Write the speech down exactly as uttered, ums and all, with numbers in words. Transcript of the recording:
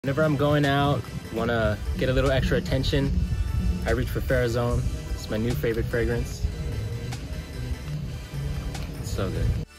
Whenever I'm going out, want to get a little extra attention, I reach for Pherazone. It's my new favorite fragrance. It's so good.